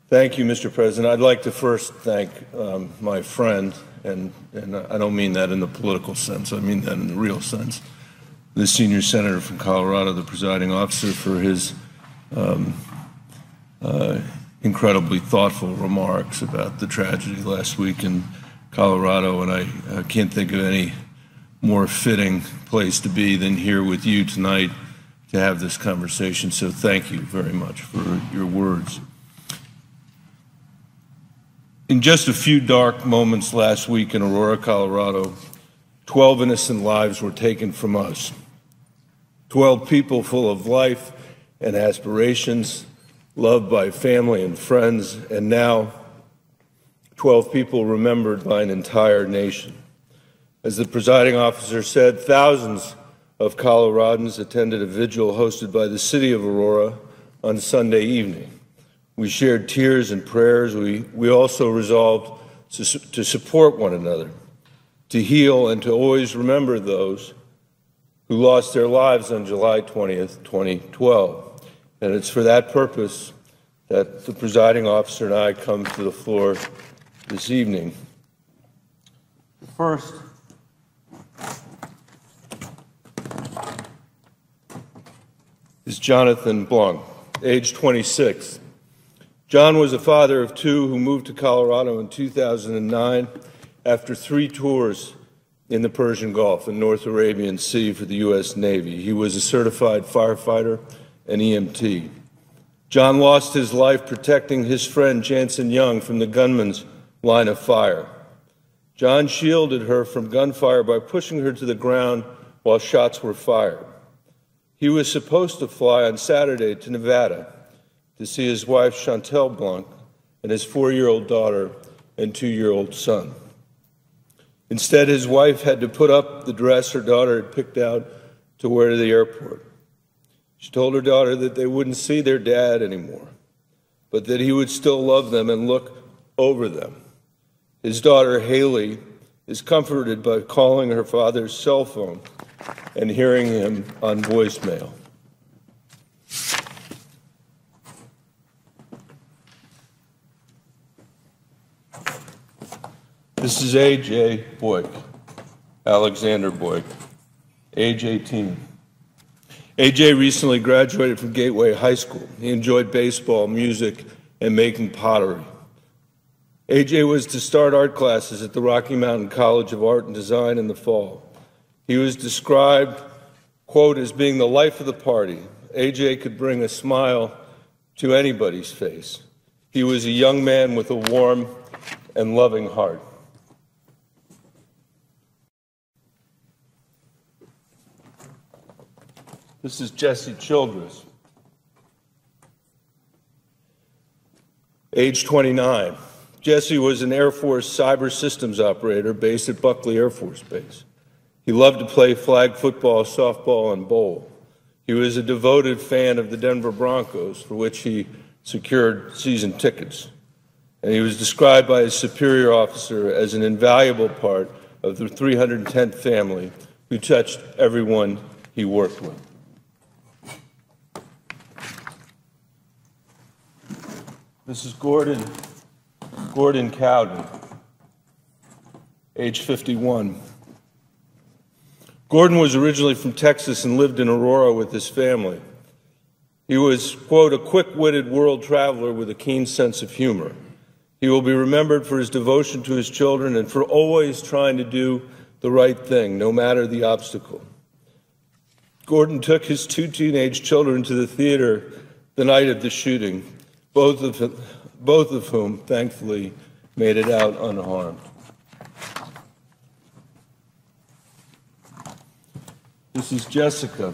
Thank you, Mr. President. I'd like to first thank my friend, and I don't mean that in the political sense, I mean that in the real sense, the senior senator from Colorado, the presiding officer, for his incredibly thoughtful remarks about the tragedy last week in Colorado. And I can't think of any more fitting place to be than here with you tonight to have this conversation. So thank you very much for your words. In just a few dark moments last week in Aurora, Colorado, 12 innocent lives were taken from us. 12 people full of life and aspirations, loved by family and friends, and now 12 people remembered by an entire nation. As the presiding officer said, thousands of Coloradans attended a vigil hosted by the city of Aurora on Sunday evening. We shared tears and prayers. We also resolved to support one another, to heal, and to always remember those who lost their lives on July 20th, 2012. And it's for that purpose that the presiding officer and I come to the floor this evening. First, is Jonathan Blanc, age 26. John was a father of two who moved to Colorado in 2009 after 3 tours in the Persian Gulf and North Arabian Sea for the U.S. Navy. He was a certified firefighter and EMT. John lost his life protecting his friend Jansen Young from the gunman's line of fire. John shielded her from gunfire by pushing her to the ground while shots were fired. He was supposed to fly on Saturday to Nevada to see his wife, Chantel Blanc, and his 4-year-old daughter and 2-year-old son. Instead, his wife had to put up the dress her daughter had picked out to wear to the airport. She told her daughter that they wouldn't see their dad anymore, but that he would still love them and look over them. His daughter, Haley, is comforted by calling her father's cell phone and hearing him on voicemail. This is A.J. Boyk, Alexander Boyk, age 18. A.J. recently graduated from Gateway High School. He enjoyed baseball, music, and making pottery. A.J. was to start art classes at the Rocky Mountain College of Art and Design in the fall. He was described, quote, as being the life of the party. A.J. could bring a smile to anybody's face. He was a young man with a warm and loving heart. This is Jesse Childress, age 29. Jesse was an Air Force cyber systems operator based at Buckley Air Force Base. He loved to play flag football, softball, and bowl. He was a devoted fan of the Denver Broncos, for which he secured season tickets. And he was described by his superior officer as an invaluable part of the 310th family who touched everyone he worked with. This is Gordon Cowden, age 51. Gordon was originally from Texas and lived in Aurora with his family. He was, quote, a quick-witted world traveler with a keen sense of humor. He will be remembered for his devotion to his children and for always trying to do the right thing, no matter the obstacle. Gordon took his 2 teenage children to the theater the night of the shooting, both of whom, thankfully, made it out unharmed. This is Jessica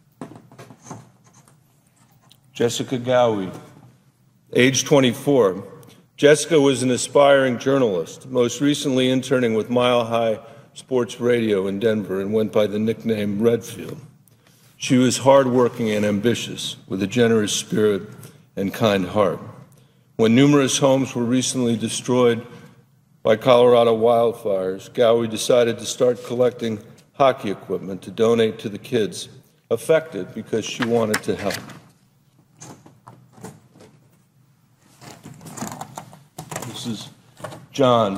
Gowie, age 24. Jessica was an aspiring journalist, most recently interning with Mile High Sports Radio in Denver and went by the nickname Redfield. She was hardworking and ambitious, with a generous spirit and kind heart. When numerous homes were recently destroyed by Colorado wildfires, Gowie decided to start collecting hockey equipment to donate to the kids affected because she wanted to help. This is John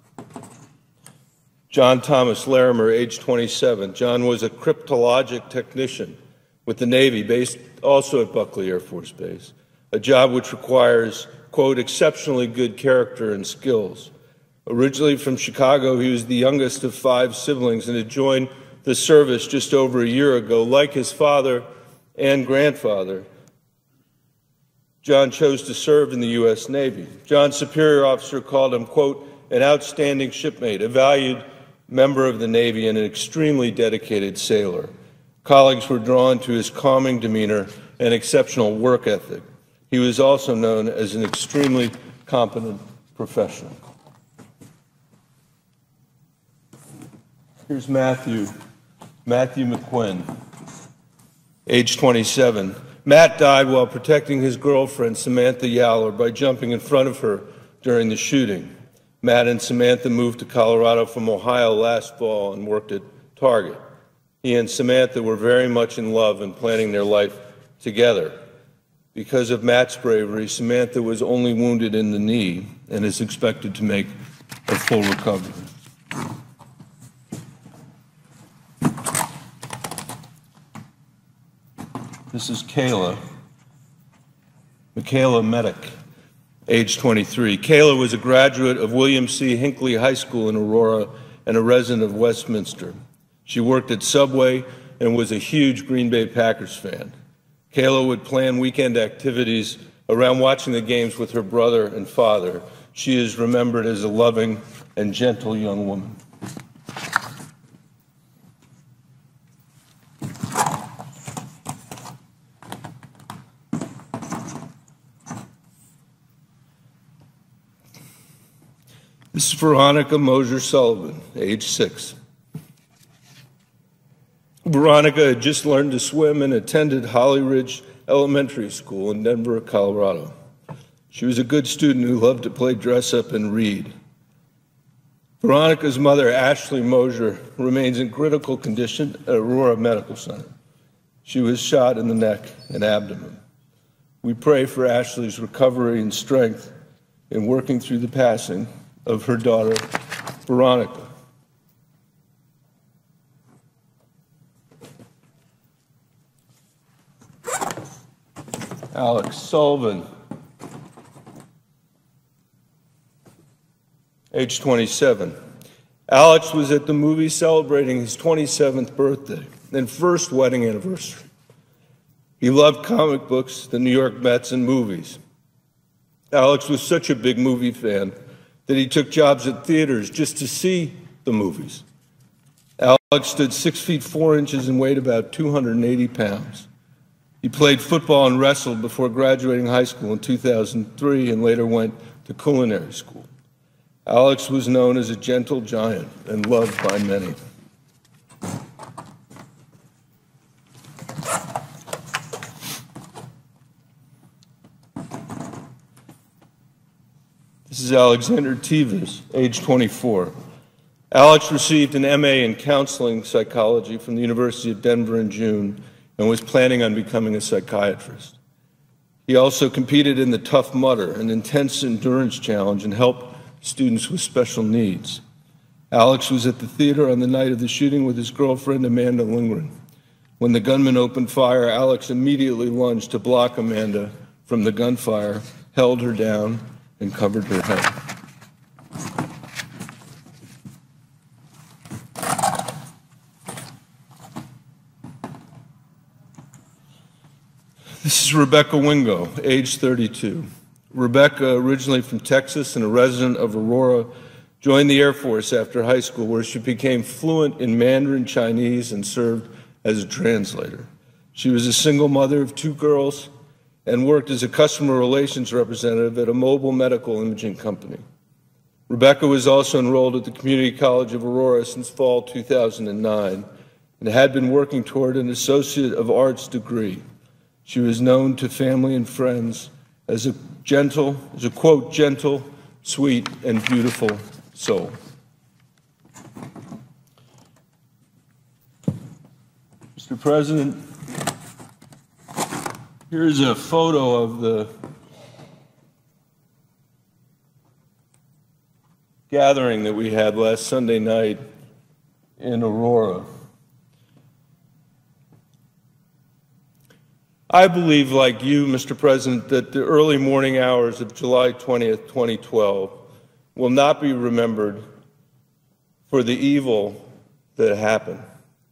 Thomas Larimer, age 27. John was a cryptologic technician with the Navy, based also at Buckley Air Force Base, a job which requires, quote, exceptionally good character and skills. Originally from Chicago, he was the youngest of 5 siblings and had joined the service just over a year ago. Like his father and grandfather, John chose to serve in the U.S. Navy. John's superior officer called him, quote, an outstanding shipmate, a valued member of the Navy, and an extremely dedicated sailor. Colleagues were drawn to his calming demeanor and exceptional work ethic. He was also known as an extremely competent professional. Here's Matthew McQuinn, age 27. Matt died while protecting his girlfriend, Samantha Yowler, by jumping in front of her during the shooting. Matt and Samantha moved to Colorado from Ohio last fall and worked at Target. He and Samantha were very much in love and planning their life together. Because of Matt's bravery, Samantha was only wounded in the knee and is expected to make a full recovery. This is Michaela Medic, age 23. Kayla was a graduate of William C. Hinckley High School in Aurora and a resident of Westminster. She worked at Subway and was a huge Green Bay Packers fan. Kayla would plan weekend activities around watching the games with her brother and father. She is remembered as a loving and gentle young woman. This is Veronica Mosier Sullivan, age 6. Veronica had just learned to swim and attended Holly Ridge Elementary School in Denver, Colorado. She was a good student who loved to play dress-up and read. Veronica's mother, Ashley Mosier, remains in critical condition at Aurora Medical Center. She was shot in the neck and abdomen. We pray for Ashley's recovery and strength in working through the passing of her daughter, Veronica. Alex Sullivan, age 27. Alex was at the movies celebrating his 27th birthday and first wedding anniversary. He loved comic books, the New York Mets, and movies. Alex was such a big movie fan that he took jobs at theaters just to see the movies. Alex stood 6 feet 4 inches and weighed about 280 pounds. He played football and wrestled before graduating high school in 2003 and later went to culinary school. Alex was known as a gentle giant and loved by many. This is Alexander Tevis, age 24. Alex received an MA in counseling psychology from the University of Denver in June and was planning on becoming a psychiatrist. He also competed in the Tough Mudder, an intense endurance challenge, and helped students with special needs. Alex was at the theater on the night of the shooting with his girlfriend, Amanda Lindgren. When the gunman opened fire, Alex immediately lunged to block Amanda from the gunfire, held her down, and covered her head. This is Rebecca Wingo, age 32. Rebecca, originally from Texas and a resident of Aurora, joined the Air Force after high school, where she became fluent in Mandarin Chinese and served as a translator. She was a single mother of 2 girls and worked as a customer relations representative at a mobile medical imaging company. Rebecca was also enrolled at the Community College of Aurora since fall 2009 and had been working toward an Associate of Arts degree. She was known to family and friends as a quote, gentle, sweet, and beautiful soul. Mr. President, here's a photo of the gathering that we had last Sunday night in Aurora. I believe, like you, Mr. President, that the early morning hours of July 20th, 2012 will not be remembered for the evil that happened.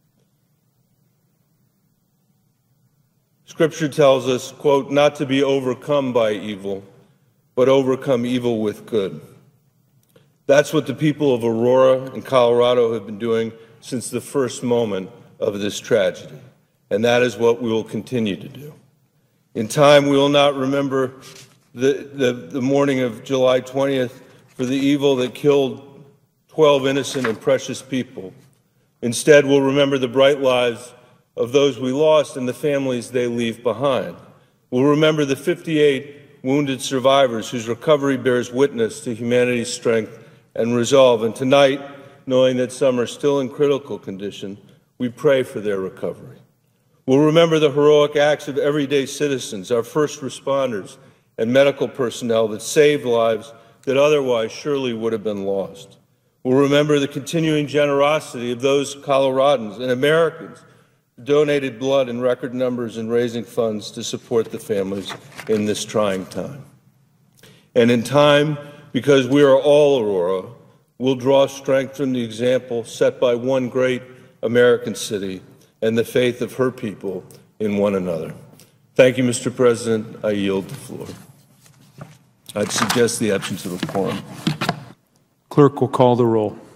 Scripture tells us, quote, not to be overcome by evil, but overcome evil with good. That's what the people of Aurora and Colorado have been doing since the first moment of this tragedy. And that is what we will continue to do. In time, we will not remember the morning of July 20th for the evil that killed 12 innocent and precious people. Instead, we'll remember the bright lives of those we lost and the families they leave behind. We'll remember the 58 wounded survivors whose recovery bears witness to humanity's strength and resolve. And tonight, knowing that some are still in critical condition, we pray for their recovery. We'll remember the heroic acts of everyday citizens, our first responders, and medical personnel that saved lives that otherwise surely would have been lost. We'll remember the continuing generosity of those Coloradans and Americans who donated blood in record numbers in raising funds to support the families in this trying time. And in time, because we are all Aurora, we'll draw strength from the example set by one great American city and the faith of her people in one another. Thank you, Mr. President. I yield the floor. I'd suggest the absence of a quorum. Clerk will call the roll.